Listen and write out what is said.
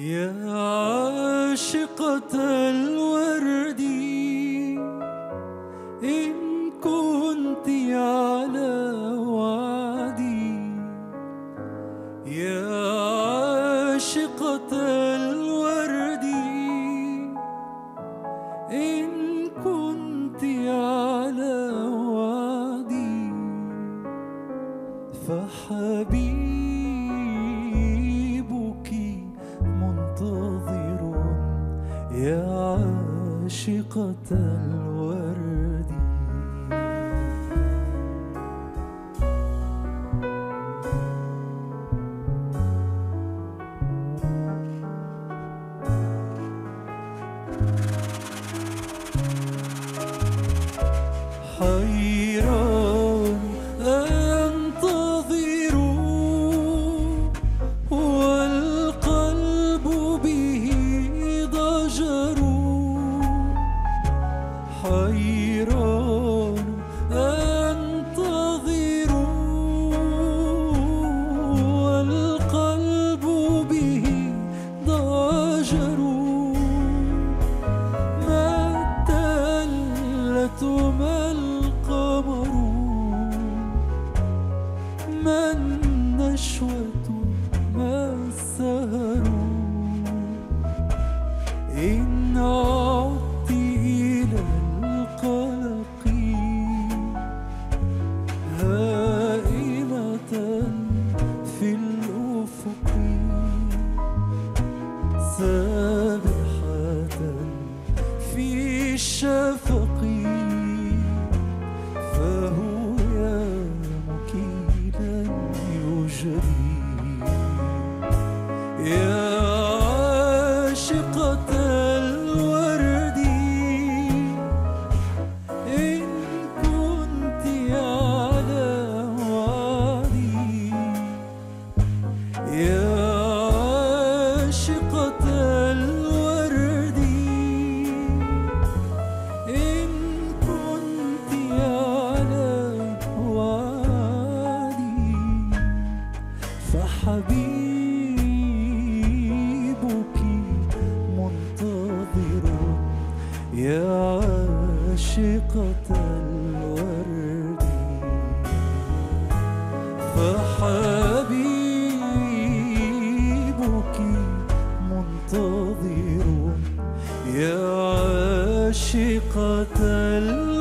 يا عاشقة الورد، إن كنت على وعدي. يا عاشقة الورد، إن كنت على وعدي. فحبيبك منتظر يا عاشقة الورد. حيران أنتظر والقلب به ضجر. حيران أنتظر والقلب به ضجر. ما الدلة ما القمر، ما النشوة ما السهر. إن عدت إلى القلق هائمة في الأفق، سابحة في الشفق، فهو يا مكيلا يجري. يا عاشقة الورد، إن كنت على وعدي. يا عاشقة الورد، إن كنت على وعدي. فحبيبك منتظر يا عاشقة الورد. فحبيبك منتظر يا عاشقة الورد.